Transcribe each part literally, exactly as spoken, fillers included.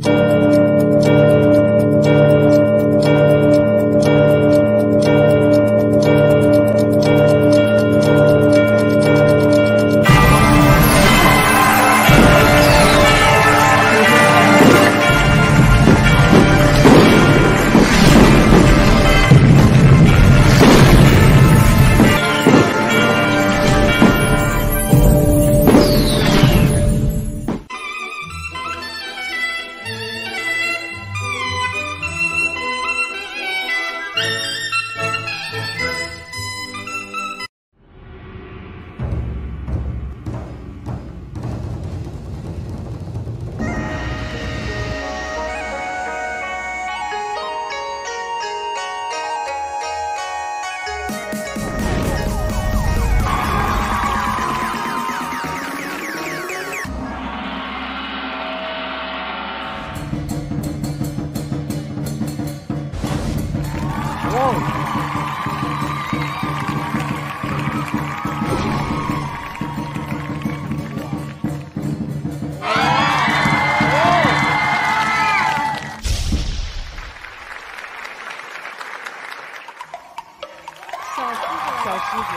小狮子。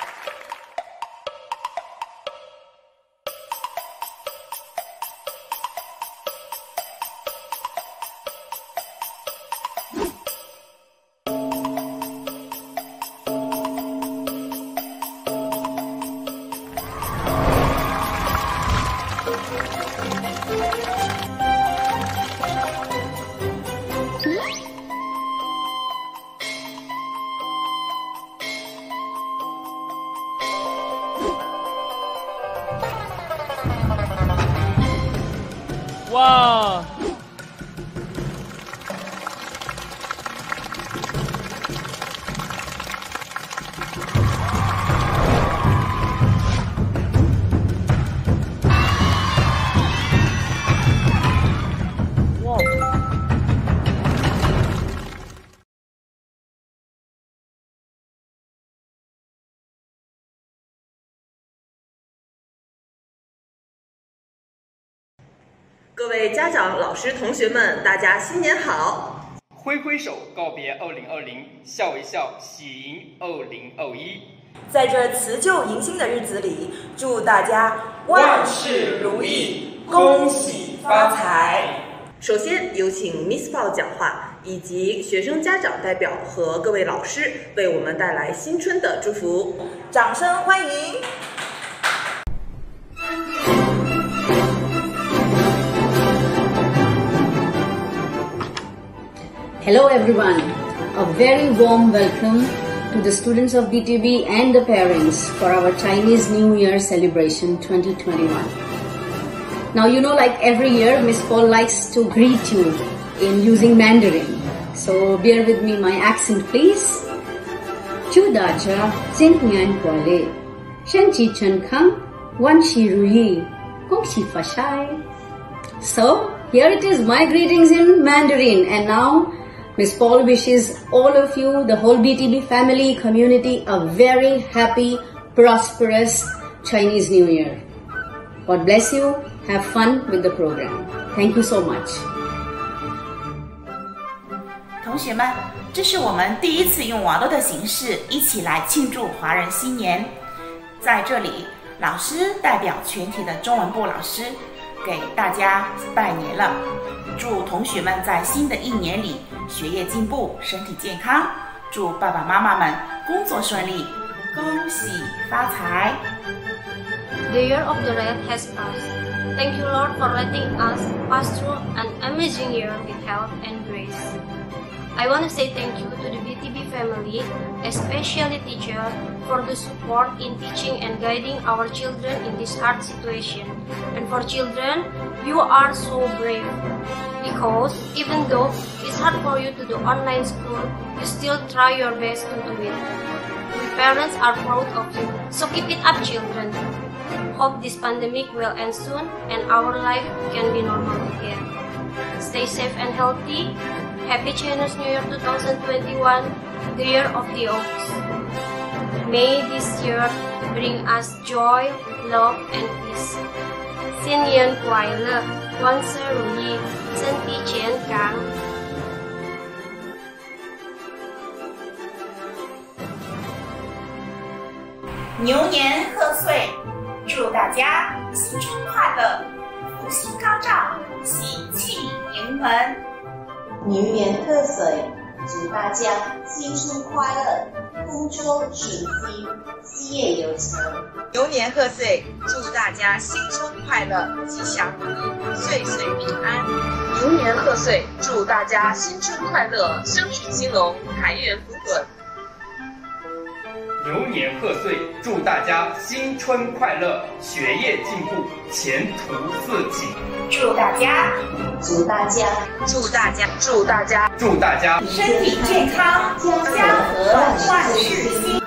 哇！哇！ 各位家长、老师、同学们，大家新年好！ 挥挥手告别二零二零，笑一笑喜迎二零二一。 在这辞旧迎新的日子里，祝大家万事如意，恭喜发财！ 首先有请 Miss 鲍讲话，以及学生家长代表和各位老师为我们带来新春的祝福，掌声欢迎！ Hello everyone, a very warm welcome to the students of B T B and the parents for our Chinese New Year celebration twenty twenty-one. Now you know, like every year, Miss Paul likes to greet you in using Mandarin. So bear with me my accent please. 祝大家新年快乐，身体健康，万事如意，恭喜发财。So here it is, my greetings in Mandarin, and now Miss Paul wishes all of you, the whole B T B family, community, a very happy, prosperous Chinese New Year. God bless you. Have fun with the program. Thank you so much. 同学们，这是我们第一次用网络的形式一起来庆祝华人新年。在这里，老师代表全体的中文部老师给大家拜年了。 祝同学们在新的一年里学业进步，身体健康。祝爸爸妈妈们工作顺利，恭喜发财。 The year of the rat has passed. Thank you, Lord, for letting us pass through an amazing year with health and grace. I want to say thank you to the B T B family, especially teacher, for the support in teaching and guiding our children in this hard situation. And for children, you are so brave. Because even though it's hard for you to do online school, you still try your best to do it. We parents are proud of you, so keep it up, children. Hope this pandemic will end soon and our life can be normal again. Stay safe and healthy. Happy Chinese New Year twenty twenty-one, the year of the ox. May this year bring us joy, love, and peace. 新年快乐，万事如意，身体健康。 牛年贺岁，祝大家新春快乐，福星高照，喜气盈门。 牛年贺岁，祝大家新春快乐，丰收顺心，事业有成。 牛年贺岁，祝大家新春快乐，吉祥如意，岁岁平安。牛年贺岁，祝大家新春快乐，生意兴隆，财源滚滚。 牛年贺岁，祝大家新春快乐，学业进步，前途似锦。 祝大家， 祝大家， 祝大家，祝大家， 祝大家身体健康，家和万事兴。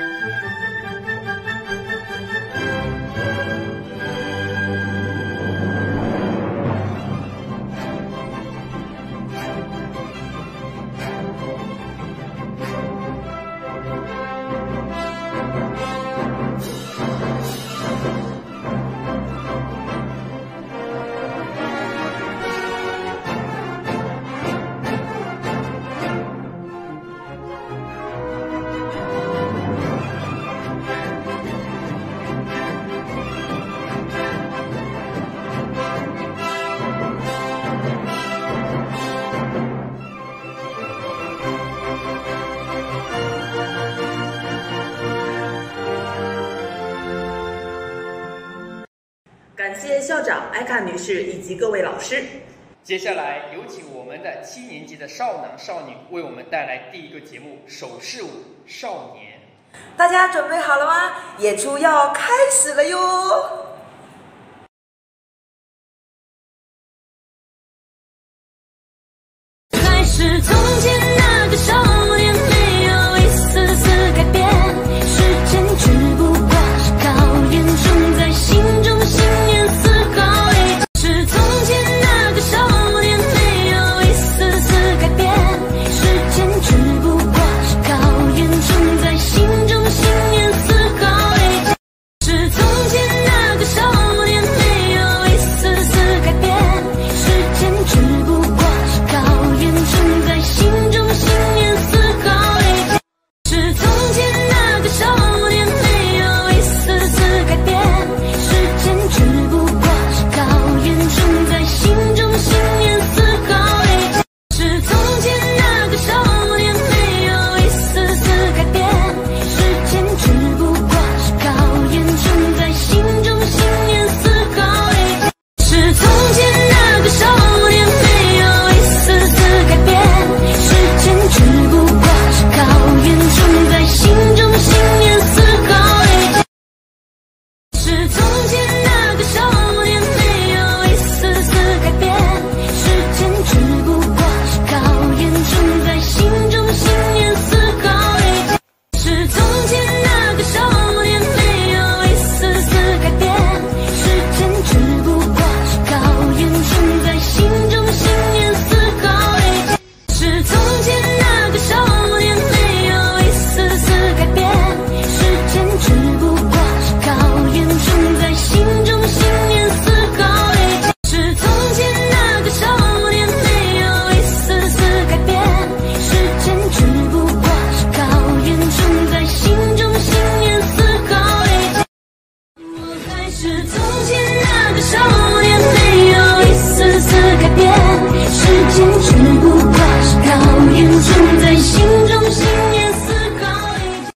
感谢校长艾卡女士以及各位老师。 接下来有请我们的七年级的少男少女为我们带来第一个节目手势舞少年。 大家准备好了吗？演出要开始了哟！ 还是从前那个少年，没有一丝丝改变，时间只不过是考验，种在心中信念思考里。是从前那个少年，没有一丝丝改变，时间只不过是考验，种在心中信念思考里。是从前那个少年，没有一丝丝改变，时间只不过是考验，种在心中信念思考里。是从前那个少年，没有一丝丝改变，时间只不过是考验，种在心中信念思考里。是从前那个少年，没有一丝丝改变，时间只不过是考验，种在心中信念思考里。是从前那个少年，没有一丝丝改变，时间只不过是考验，种在心中信念思考里。是从前那个少年，没有一丝丝改变，时间只不过是考验，种在心中信念思考里。是从前那个少年，没有一丝丝改变，时间只不过是考验，种在心中信念思考里。是从前那个少年，没有一丝丝改变，时间只不过是考验，种在心中信念思考里。是从前那个少年，没有一丝丝改变，时间只不过是考验，种在心中信念思考里。我还是从前那个少年，没有一丝丝改变，时间只不过是考验，种在心中信念思考里。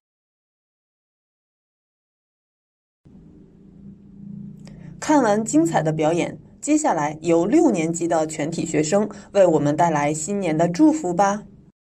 看完精彩的表演，接下来由六年级的全体学生为我们带来新年的祝福吧。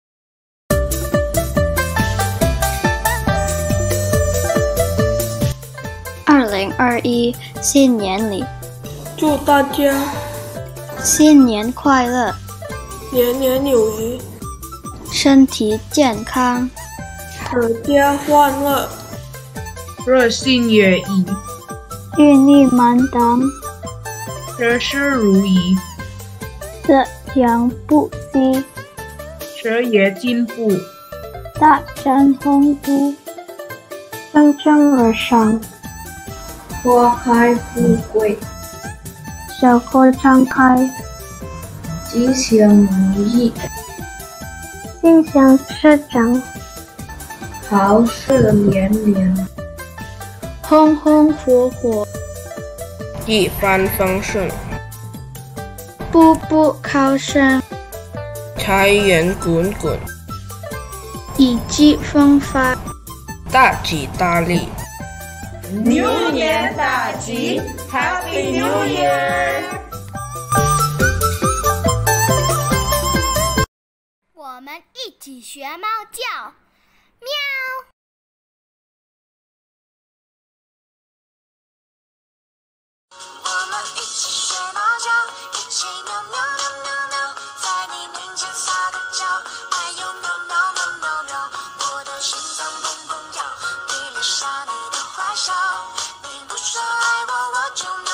二零二一新年里， 祝大家新年快乐， 年年有余， 身体健康， 阖家欢乐， 日新月异， 运力满当， 事事如意， 这样不息， 事业进步， 大展宏图， 蒸蒸而上， 花开富贵， 小口常开， 吉祥如意， 心想事成， 好事连连， 风风火火， 一帆风顺， 步步高升， 财源滚滚， 意气风发， 大吉大利。 牛年大吉 ，Happy New Year！ 我们一起学猫叫，喵。 我们一起学猫叫，一起喵喵喵喵喵，在你面前撒个娇，哎呦喵喵喵喵喵，我的心脏砰砰跳，迷恋上你的坏笑，你不说爱我，我就喵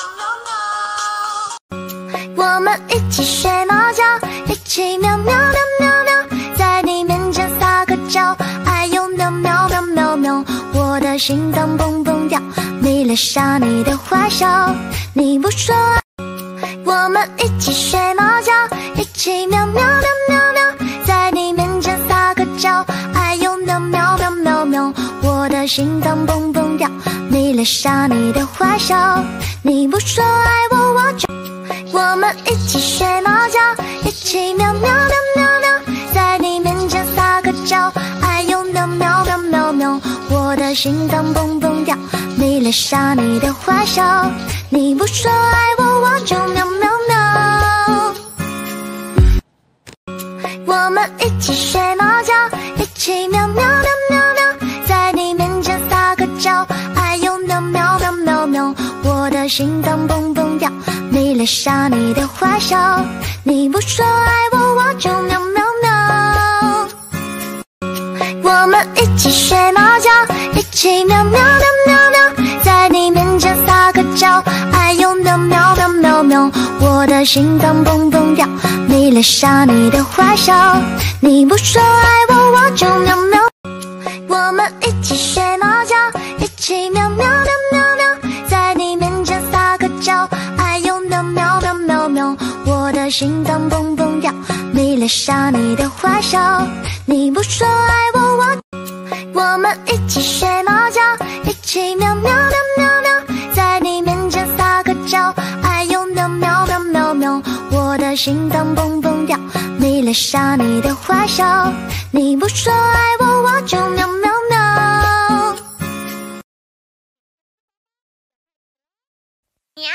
喵喵。我们一起学猫叫，一起喵喵喵喵喵，在你面前撒个娇，哎呦喵喵喵喵喵，我的心脏砰砰跳，迷恋上你的坏笑。你不说爱，我们一起学猫叫，一起喵喵喵喵喵，在你面前撒个娇，哎呦喵喵喵喵喵，我的心脏砰砰跳，迷恋上你的坏笑。你不说爱我，我就，我们一起学猫叫，一起喵喵喵喵喵，在你面前撒个娇，哎呦喵喵喵喵喵，我的心脏砰砰跳，迷恋上你的坏笑。你不说爱我，我就喵喵喵。我们一起学猫叫，一起喵喵喵喵喵，在你面前撒个娇，哎呦喵喵喵喵喵，我的心脏砰砰跳，迷恋上你的坏笑。你不说爱我，我就喵喵喵。我们一起学猫叫，一起喵喵喵喵喵，在你面前撒个娇，哎呦喵喵喵喵喵，我的心脏砰砰跳，迷恋上你的坏笑。你不说爱我，我就喵喵。我们一起学猫叫，一起喵喵喵喵喵，在你面前撒个娇，哎呦喵喵喵喵喵，我的心脏砰砰跳，迷恋上你的坏笑。你不说爱我，我我们一起学猫叫，一起喵喵喵喵喵，在你面前撒个娇，哎呦喵喵喵喵喵，我的心脏砰砰跳，迷恋上你的坏笑。你不说爱我，我就喵喵喵。 喵。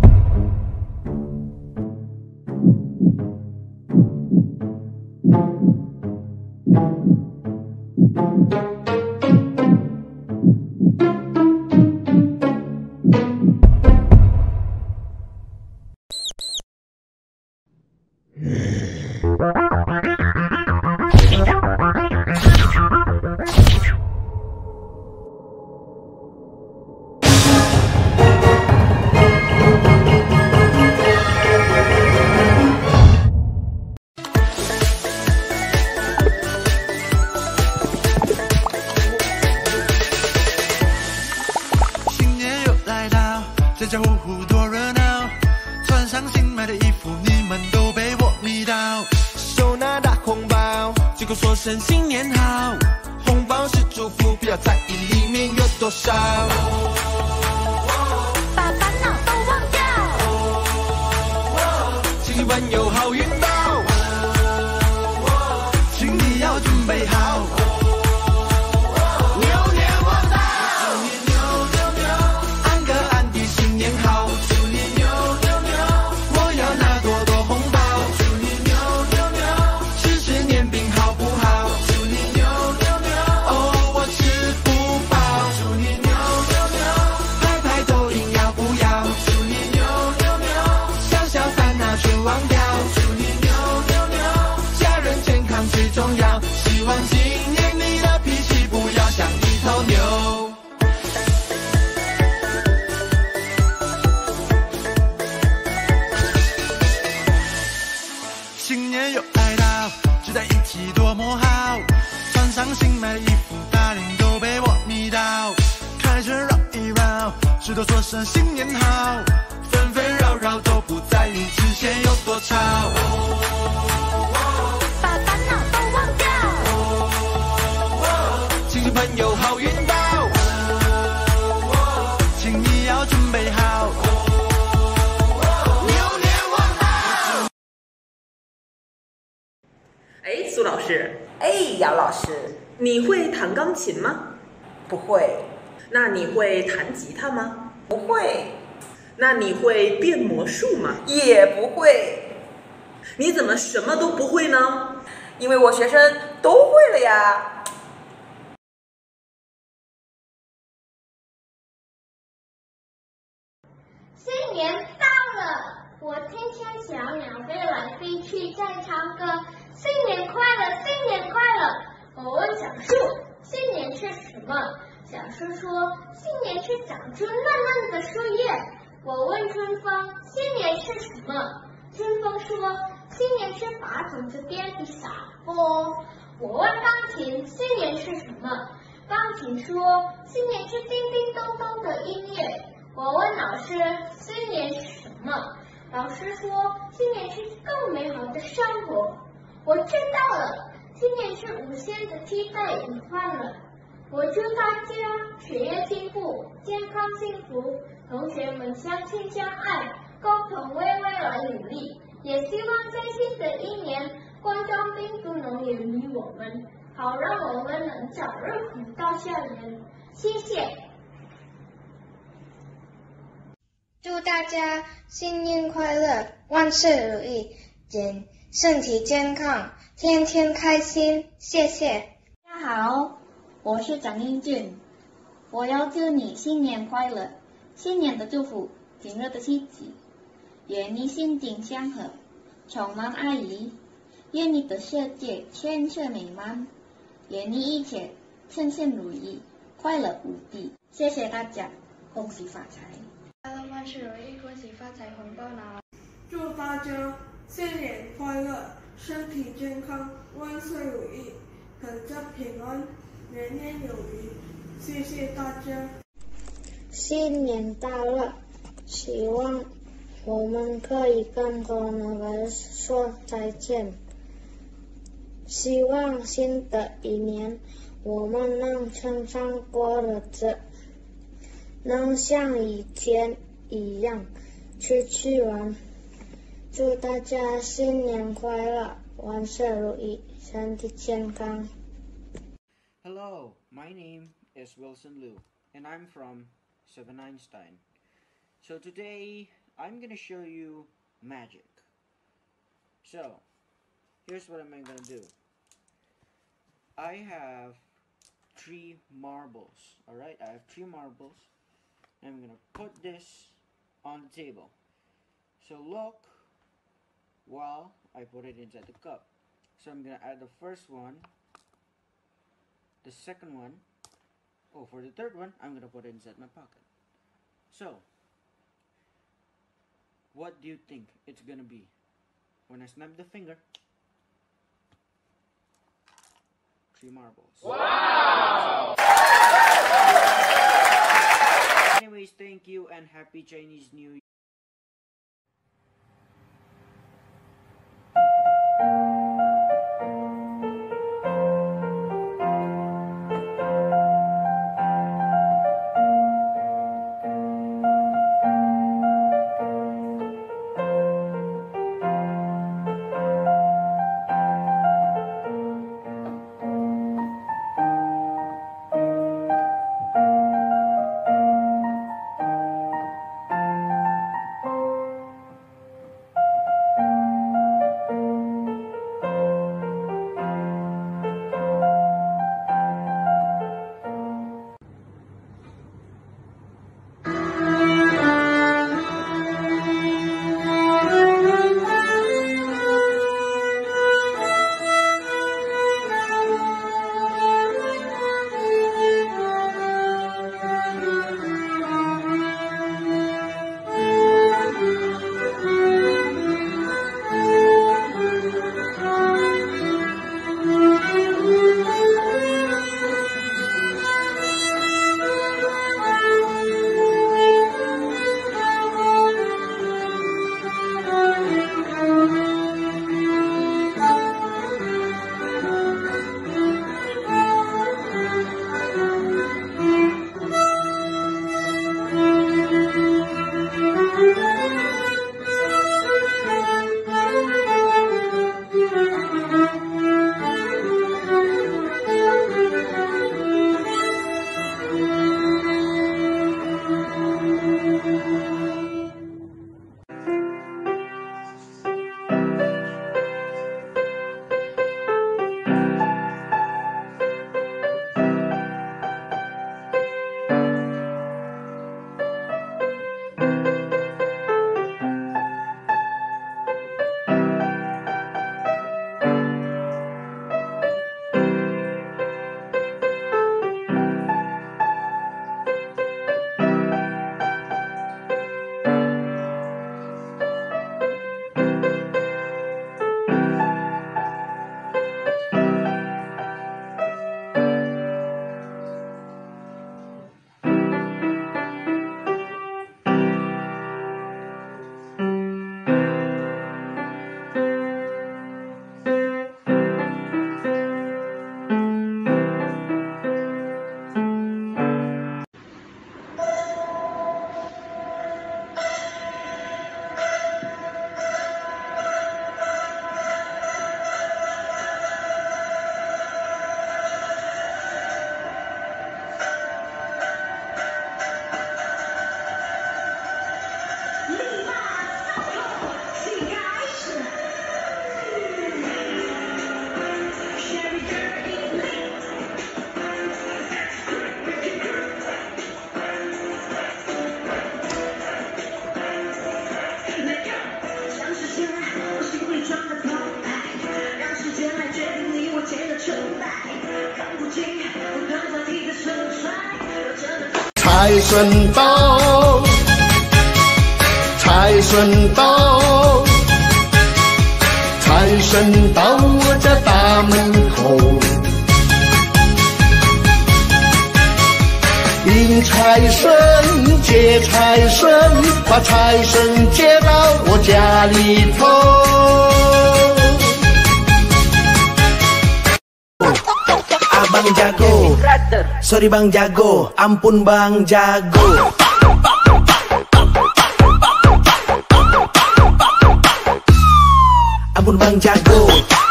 家家户户多热闹，穿上新买的衣服，你们都被我迷倒。手拿大红包，举口说声新年好，红包是祝福，不要在意里面有多少。 把烦恼都忘掉， 今晚有好运到，请你要准备好。新年又来到，聚在一起多么好，穿上新买的衣服，大人都被我迷倒。开车绕一绕，石头说声新年好，纷纷扰扰。 扰，都不在意之前有多吵。 把烦恼都忘掉， 亲戚朋友好运到，请你要准备好。牛年旺到！ 哎，苏老师，哎，姚老师，你会弹钢琴吗？ 不会。 那你会弹吉他吗？ 不会。 那你会变魔术吗？ 也不会。 你怎么什么都不会呢？ 因为我学生都会了呀。 新年到了，我听见小鸟飞来飞去在唱歌，新年快乐，新年快乐。我问小树，新年是什么？小树说，新年是长出嫩嫩的树叶。我问春风，新年是什么？春风说，新年是把种子遍地撒播。我问钢琴，新年是什么？钢琴说，新年是叮叮咚咚的音乐。我问老师，新年是什么？老师说，新年是更美好的生活。我知道了，新年是无限的期待与欢乐。我祝大家学业进步，健康幸福，同学们相亲相爱，共同为未来努力。也希望在新的一年，冠状病毒能远离我们，好让我们能早日回到校园。谢谢。 祝大家新年快乐，万事如意，健身体健康，天天开心。谢谢。 大家好，我是张英俊，我要祝你新年快乐，新年的祝福，今日的希冀，愿你心境祥和，充满爱意，愿你的世界千秋美满，愿你一切顺心如意，快乐无敌。谢谢大家，恭喜发财！ 万事如意，恭喜发财，红包拿来！ 祝大家新年快乐，身体健康，万事如意，阖家平安，年年有余。谢谢大家。 新年到了，希望我们可以跟 coronavirus 说再见。希望新的一年我们能正常过日子，能像以前一样出去玩。祝大家新年快乐，万事如意，身体健康。 Hello, my name is Wilson Liu, and I'm from Seven Einstein. So today, I'm gonna show you magic. So, here's what I'm gonna do. I have three marbles, alright? I have three marbles. I'm gonna put this on the table. So look while I put it inside the cup. So I'm gonna add the first one, the second one. Oh, for the third one, I'm gonna put it inside my pocket. So, what do you think it's gonna be? When I snap the finger, three marbles. Wow! Anyways, thank you and happy Chinese New Year. 财神到，财神到，财神到我家大门口。迎财神，接财神，把财神接到我家里头。 Abang jago, sorry bang jago, ampun bang jago. Ampun bang jago.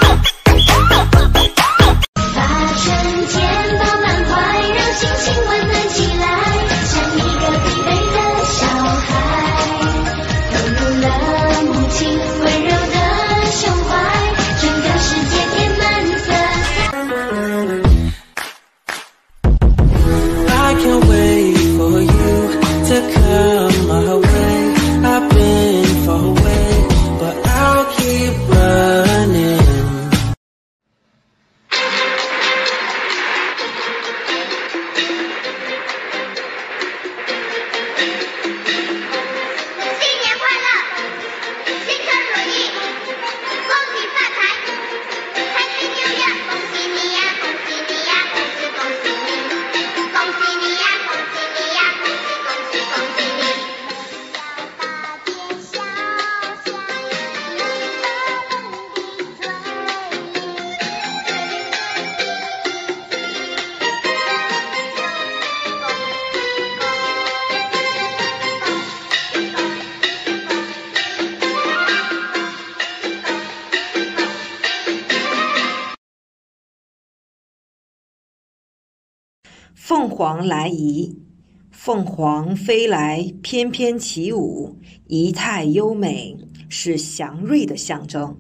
把春天饱满怀，让心情温暖起来，像一个疲惫的小孩，投入了母亲温柔的胸怀，整个世界填满色。 I can't wait for you to come my way. I've been far away, but I'll keep running. 凤凰来仪，凤凰飞来，翩翩起舞，仪态优美，是祥瑞的象征。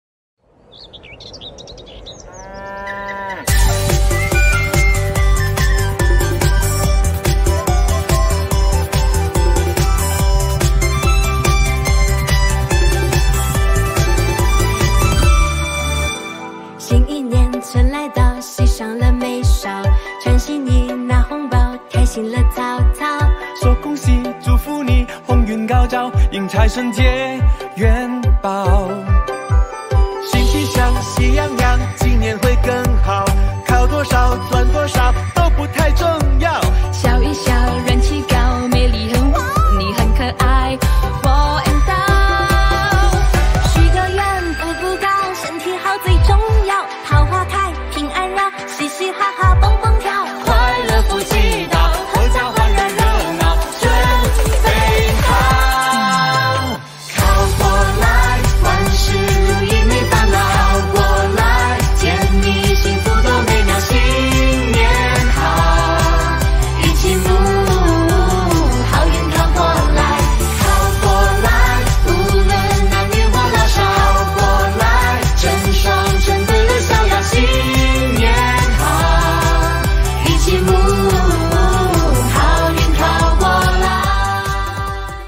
新一年春来到，喜上了眉梢，穿新衣拿红包，开心了曹操。 说恭喜，祝福你鸿运高照，迎财神接元宝。新气象，喜洋洋，今年会更好。考多少赚多少都不太重要。 笑一笑，人气高，魅力很旺，你很可爱。我 and 到，许个愿步步高，身体好最重要。桃花开，平安绕，嘻嘻哈哈蹦蹦跳，快乐福气到，合家欢然热闹，准备好。靠过来，万事如意没烦恼。靠过来，甜蜜幸福多美妙，新年好，一起舞，好运靠过来。靠过来，无论男女或老少。靠过来，成双成对乐逍遥，新年好，一起舞，好运靠过来。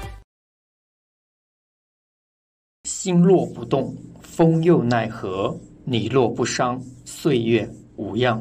心若不动，风又奈何？你若不伤，岁月无恙。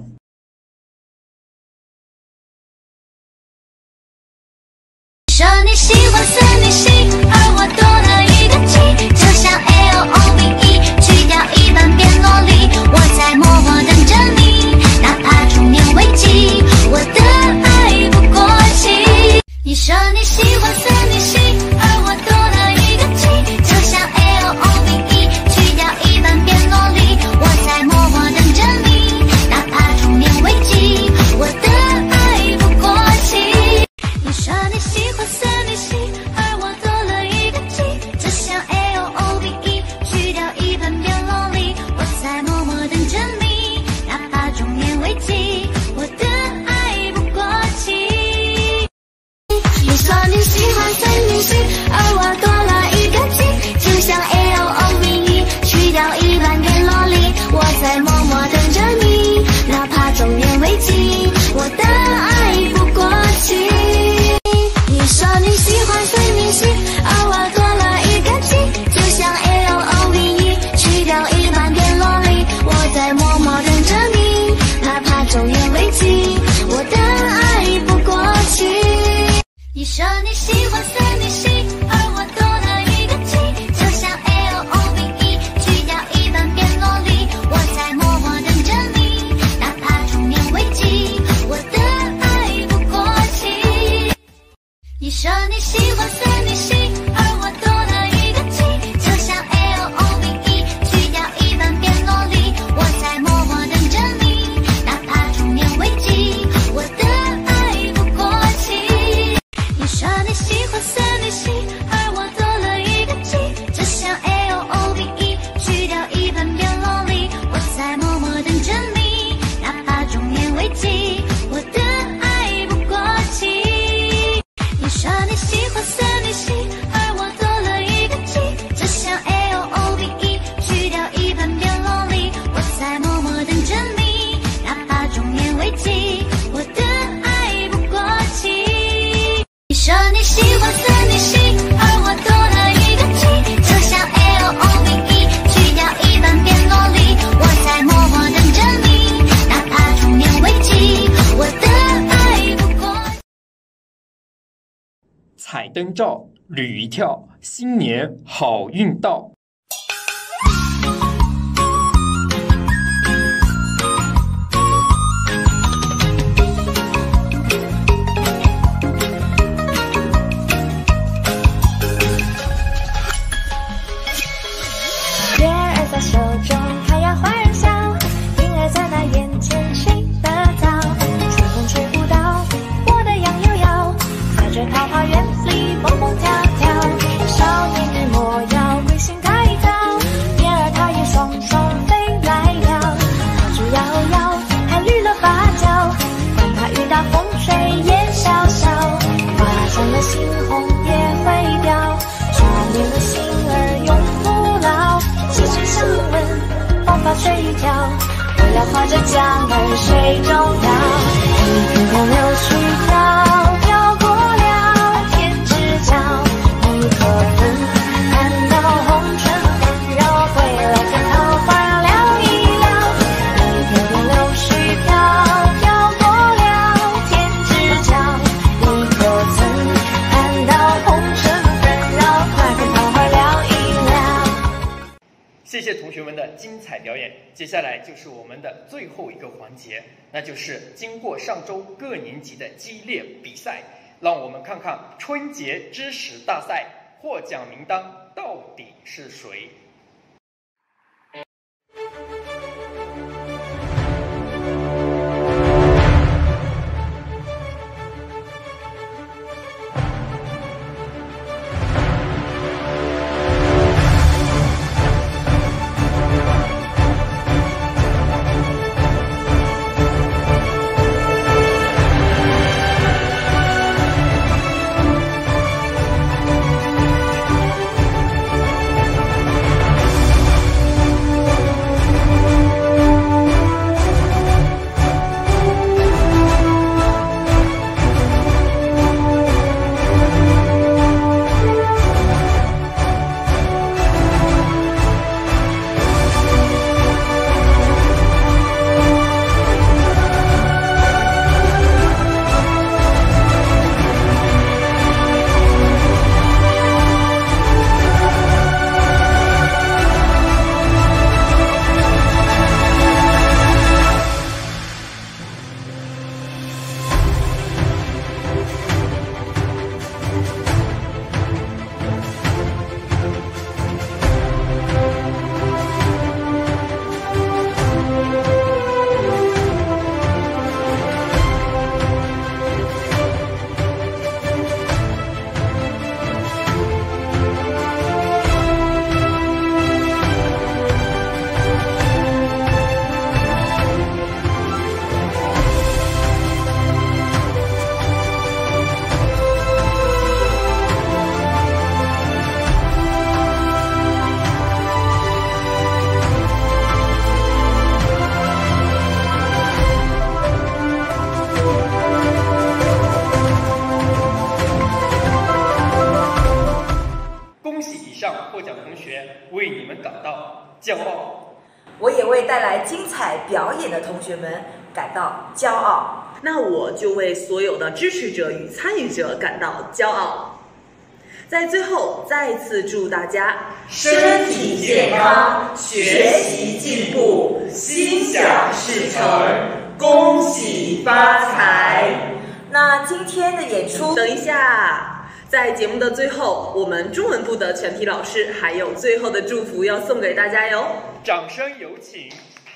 说你喜欢森林系，而我多了一个 G， 就像 L O V E， 去掉一半变萝莉，我在默默等着你，哪怕中年危机，我的爱不过期。你说你喜欢森林系，而我多了一个 G， 就像 L O V E， 去掉一半变萝莉，我在默默等着你，哪怕中年危机，我的爱不过期。你说你喜欢森林系，而我多了一个 G， 就像 L O V E， 去掉一半变萝莉，我在默默等着你，哪怕中年危机，我的爱不过期。你说你喜欢森林系，而我多了一个 G， 就像 L O V E， 去掉一半变萝莉，我在默默等着你，哪怕中年危机，我的爱不过期。你说你喜欢森林系，而我多了一个 G， 就像 L O V E， 去掉一半变萝莉，我在默默等着你，哪怕中年危机，我的爱不过期。 说你喜欢三点七，而我多了一个 G， 就像 L O V E， 去掉一半变萝莉，我在默默等着你，哪怕中年危机，我的爱不过期。你说你喜欢三点七，而我多了一个 G， 就像 L O V E， 去掉一半变萝莉，我在默默等着你，哪怕中年危机，我的爱不过期。你说你喜欢三点七，而我多了一个 G， 就像 L O V E， 去掉一半变萝莉，我在默默等着你，哪怕中年危机，我的爱不过期。你说你喜欢三点七，而我多了一个 G， 就像 L O V E， 去掉一半变萝莉，我在默默等着你，哪怕中年危机，我的爱不过期。你说你喜欢三点七，而我多了一个 G， 就像 L O V E， 去掉一半变萝莉，我在默默等着你，哪怕中年危机，我的爱不过期。 彩灯照，捋一跳，新年好运到。 月儿在手中开呀花儿笑，婴儿在那眼前睡得早，春风吹不到我的杨柳腰，在这桃花源里蹦蹦跳跳，少年你莫要归心太早，燕儿它也双双飞来了，花枝摇摇还绿了芭蕉，管它雨大风吹也潇潇，花香的猩红也会掉，少年的心儿永不老，细枝相闻，黄发垂髫，为了画这江儿水中摇，一片片柳絮飘飘过了天之角，你可曾看到红尘纷扰，归来见桃花聊一聊，一片片柳絮飘飘过了天之角，你可曾看到红尘纷扰，快跟桃花聊一聊。 谢谢同学们的精彩表演，接下来就是我们的最后一个环节，那就是经过上周各年级的激烈比赛，让我们看看春节知识大赛获奖名单到底是谁。为你们感到骄傲。 我也为带来精彩表演的同学们感到骄傲。 那我就为所有的支持者与参与者感到骄傲。在最后，再次祝大家身体健康，学习进步，心想事成，恭喜发财。 那今天的演出， 等一下，在节目的最后，我们中文部的全体老师还有最后的祝福要送给大家哟， 掌声有请。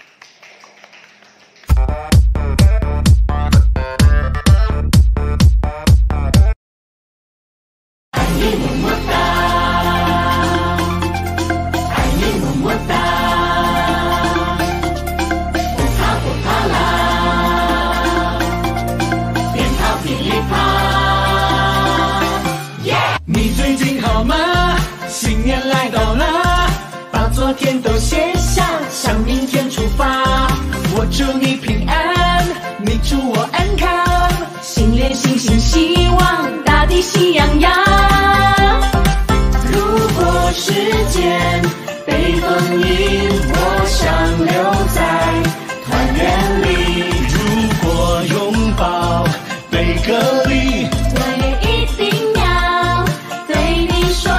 你最近好吗？新年来到了，把昨天都写下，向明天出发。我祝你平安，你祝我安康，心连心，心希望，大地喜洋洋。如果时间被封印，我想留在团圆里；如果拥抱被隔离，我也一定要对你说，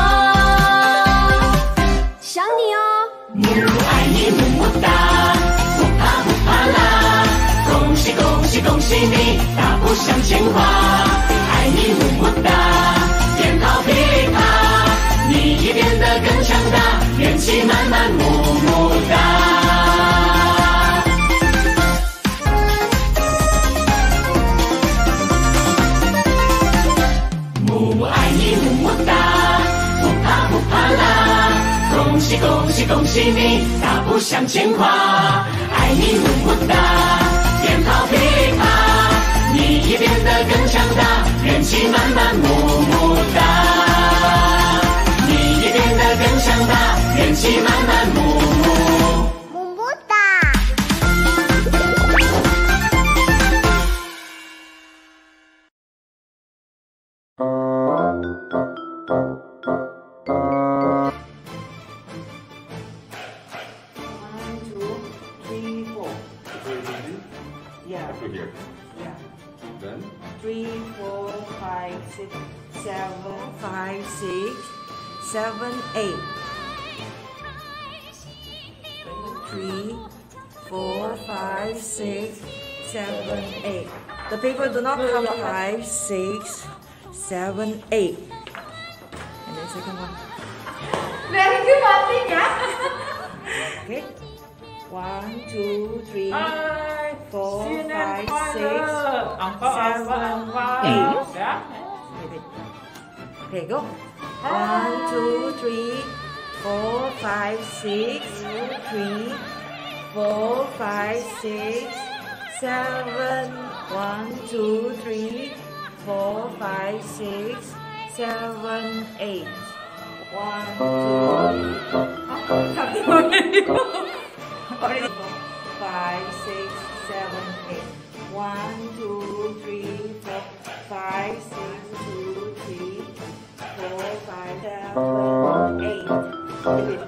想你哦。母爱你么么哒，不怕不怕啦，恭喜恭喜恭喜你，大步向前跨，爱你么么哒，鞭炮噼里啪，你也变得更强大，元气满满么么哒。母爱你么么哒，不怕不怕啦，恭喜恭喜恭喜你，大步向前跨，爱你么么哒，鞭炮噼里啪，你也变得更强大，元气满满么么哒，你也变得更强大，元气满满么么么么哒。 Three, four, five, six, seven, five, six, seven, eight. Three, four, five, six, seven, eight. The paper do not come five, six, seven, eight. And then second one. Very good, Martin. Okay. One, two, three, four, five, six, seven, eight. Okay, go. One, two, three, four, five, six, three, four, five, six, seven. One, two, three, four, five, six, seven, eight. One, two. Five, six, seven, eight. One, two, three, four, five, six, two, three, four, five, seven, eight.